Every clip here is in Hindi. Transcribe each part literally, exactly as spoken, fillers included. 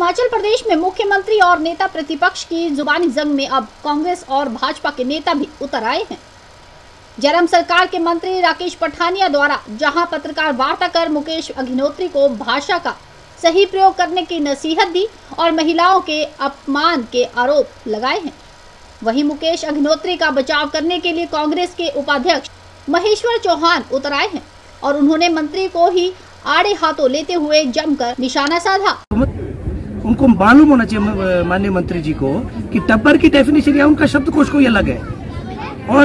हिमाचल प्रदेश में मुख्यमंत्री और नेता प्रतिपक्ष की जुबानी जंग में अब कांग्रेस और भाजपा के नेता भी उतर आए हैं। जयराम सरकार के मंत्री राकेश पठानिया द्वारा जहां पत्रकार वार्ता कर मुकेश अग्निहोत्री को भाषा का सही प्रयोग करने की नसीहत दी और महिलाओं के अपमान के आरोप लगाए हैं, वहीं मुकेश अग्निहोत्री का बचाव करने के लिए कांग्रेस के उपाध्यक्ष महेश्वर चौहान उतर आए हैं और उन्होंने मंत्री को ही आड़े हाथों लेते हुए जमकर निशाना साधा। उनको मालूम होना चाहिए माननीय मंत्री जी को कि टब्बर की डेफिनेशन या उनका शब्दकोश कोई अलग है। और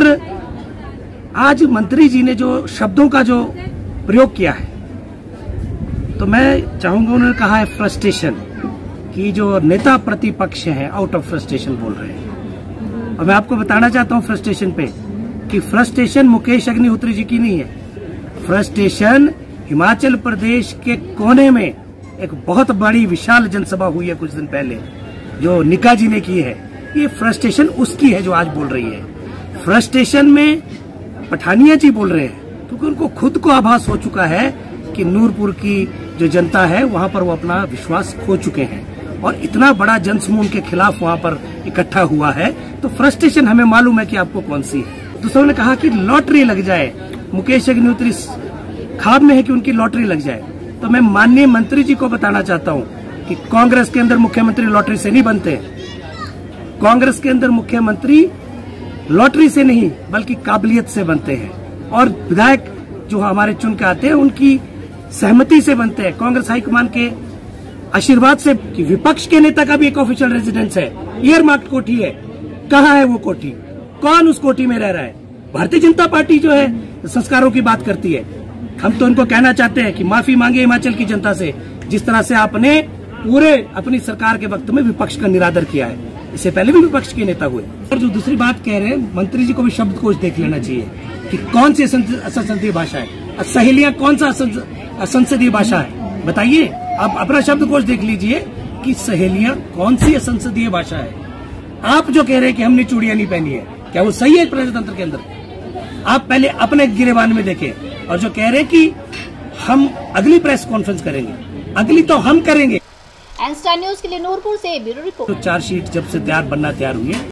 आज मंत्री जी ने जो शब्दों का जो प्रयोग किया है, तो मैं चाहूंगा, उन्होंने कहा है फ्रस्ट्रेशन, कि जो नेता प्रतिपक्ष है आउट ऑफ फ्रस्ट्रेशन बोल रहे हैं। और मैं आपको बताना चाहता हूं फ्रस्ट्रेशन पे कि फ्रस्ट्रेशन मुकेश अग्निहोत्री जी की नहीं है। फ्रस्ट्रेशन हिमाचल प्रदेश के कोने में एक बहुत बड़ी विशाल जनसभा हुई है कुछ दिन पहले, जो निका जी ने की है। ये फ्रस्ट्रेशन उसकी है जो आज बोल रही है। फ्रस्ट्रेशन में पठानिया जी बोल रहे हैं क्योंकि उनको खुद को आभास हो चुका है कि नूरपुर की जो जनता है वहां पर वो अपना विश्वास खो चुके हैं और इतना बड़ा जनसमूह उनके खिलाफ वहां पर इकट्ठा हुआ है। तो फ्रस्ट्रेशन हमें मालूम है कि आपको कौन सी है। दूसरों ने कहा कि लॉटरी लग जाए, मुकेश अग्निहोत्री खाब में है कि उनकी लॉटरी लग जाए। तो मैं माननीय मंत्री जी को बताना चाहता हूं कि कांग्रेस के अंदर मुख्यमंत्री लॉटरी से नहीं बनते। कांग्रेस के अंदर मुख्यमंत्री लॉटरी से नहीं बल्कि काबिलियत से बनते हैं और विधायक जो हमारे चुन के आते हैं उनकी सहमति से बनते हैं, कांग्रेस हाईकमान के आशीर्वाद से। कि विपक्ष के नेता का भी एक ऑफिशियल रेजिडेंस है, ईयरमार्क्ड कोठी है। कहाँ है वो कोठी? कौन उस कोठी में रह रहा है? भारतीय जनता पार्टी जो है संस्कारों की बात करती है। हम तो उनको कहना चाहते हैं कि माफी मांगे हिमाचल की जनता से, जिस तरह से आपने पूरे अपनी सरकार के वक्त में विपक्ष का निरादर किया है। इससे पहले भी विपक्ष के नेता हुए। और जो दूसरी बात कह रहे हैं, मंत्री जी को भी शब्दकोश देख लेना चाहिए कि कौन सी असंसदीय भाषा है। सहेलियां कौन सा असंसदीय भाषा है, बताइए। आप अपना शब्दकोश देख लीजिए कि सहेलियां कौन सी असंसदीय भाषा है। आप जो कह रहे हैं कि हमने चूड़ियां नहीं पहनी है, क्या वो सही है प्रजातंत्र के अंदर? आप पहले अपने गिरेबान में देखें। और जो कह रहे हैं कि हम अगली प्रेस कॉन्फ्रेंस करेंगे, अगली तो हम करेंगे। एन स्टार न्यूज के लिए नूरपुर से ब्यूरो रिपोर्ट। तो चार्जशीट जब से तैयार बनना तैयार हुई है।